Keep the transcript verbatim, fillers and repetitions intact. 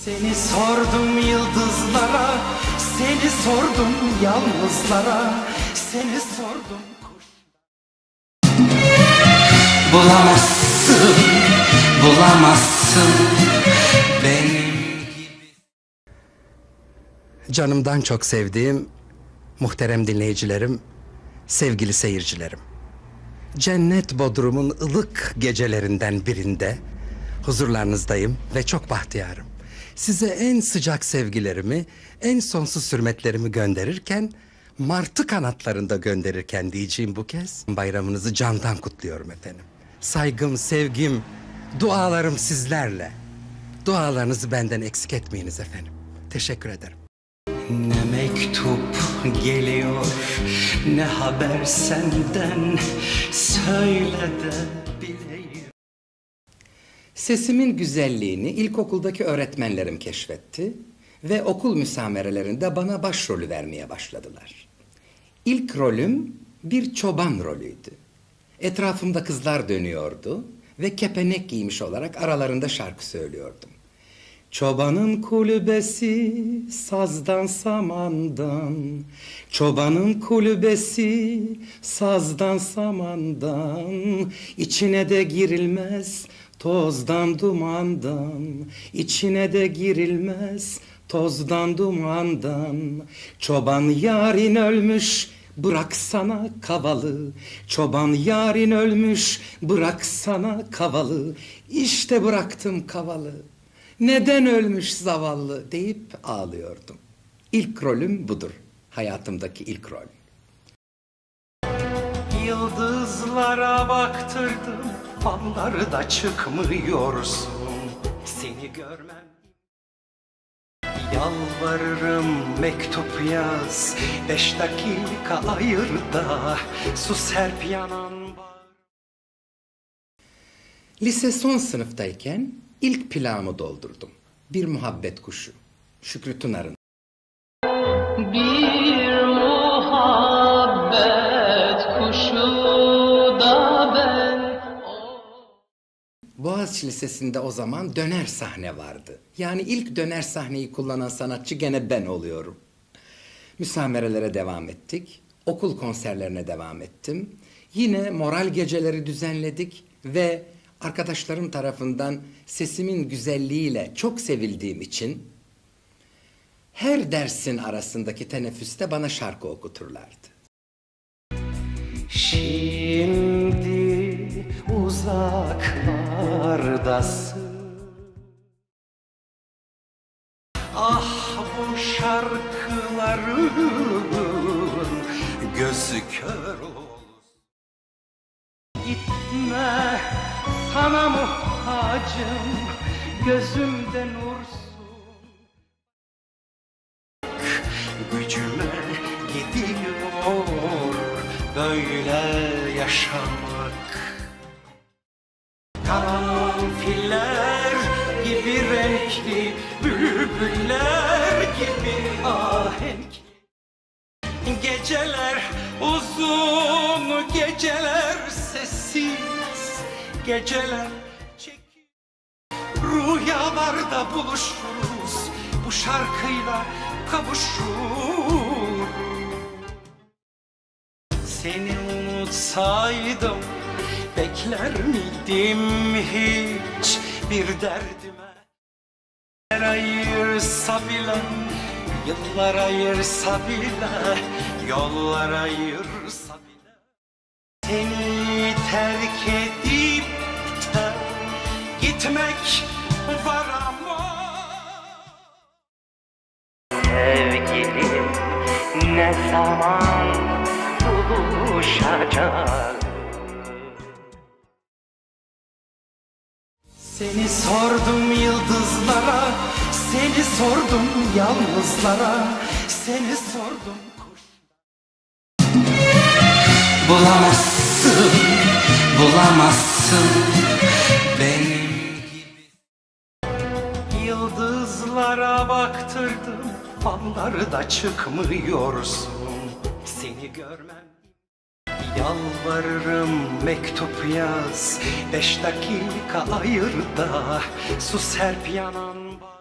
Seni sordum yıldızlara, seni sordum yalnızlara, seni sordum kuş. Bulamazsın, bulamazsın benim gibi. Canımdan çok sevdiğim muhterem dinleyicilerim, sevgili seyircilerim. Cennet Bodrum'un ılık gecelerinden birinde huzurlarınızdayım ve çok bahtiyarım. Size en sıcak sevgilerimi, en sonsuz hürmetlerimi gönderirken, martı kanatlarında gönderirken diyeceğim bu kez, bayramınızı candan kutluyorum efendim. Saygım, sevgim, dualarım sizlerle. Dualarınızı benden eksik etmeyiniz efendim. Teşekkür ederim. Ne mektup geliyor, ne haber senden, söyle de bileyim. Sesimin güzelliğini ilkokuldaki öğretmenlerim keşfetti ve okul müsamerelerinde bana başrolü vermeye başladılar. İlk rolüm bir çoban rolüydü. Etrafımda kızlar dönüyordu ve kepenek giymiş olarak aralarında şarkı söylüyordum. Çobanın kulübesi sazdan samandan, çobanın kulübesi sazdan samandan, içine de girilmez tozdan dumandan, içine de girilmez tozdan dumandan. Çoban yarın ölmüş, bırak sana kavalı, çoban yarın ölmüş, bırak sana kavalı, işte bıraktım kavalı. Neden ölmüş zavallı deyip ağlıyordum. İlk rolüm budur. Hayatımdaki ilk rol. Yıldızlara baktırdım, fallarda çıkmıyorsun. Seni görmem. Yalvarırım mektup yaz, beş dakika ayır da su serp yanan var. Lise son sınıftayken İlk plağımı doldurdum. Bir muhabbet kuşu. Şükrü Tunar'ın. Bir muhabbet kuşu da ben. Boğaziçi Lisesi'nde o zaman döner sahne vardı. Yani ilk döner sahneyi kullanan sanatçı gene ben oluyorum. Müsamerelere devam ettik. Okul konserlerine devam ettim. Yine moral geceleri düzenledik ve arkadaşlarım tarafından sesimin güzelliğiyle çok sevildiğim için her dersin arasındaki teneffüste bana şarkı okuturlardı. Şimdi uzaklardasın, ah bu şarkıların gözü kör olsun. Gitme, sana muhtacım, gözümde nursun. Gücüme gidiyor böyle yaşamak. Karanfiller gibi renkli, bülbüller gibi ahenkli. Geceler uzun, geceler sessiz, geceler çekil. Rüyalarda buluşuruz, bu şarkıyla kavuşuruz. Seni unutsaydım bekler miydim hiç bir derdime? Yıllar ayırsa bile, yıllar ayırsa bile, yollar ayırsa bile, seni terk edip de gitmek var ama. Sevgilim ne zaman buluşacağız? Seni sordum yıldızlara, seni sordum yalnızlara, seni sordum kuş. Bulamazsın, bulamazsın benim gibi. Yıldızlara baktırdım, fallarda çıkmıyorsun. Seni görmem. Yalvarırım mektup yaz, beş dakika ayır da su serp yanan var.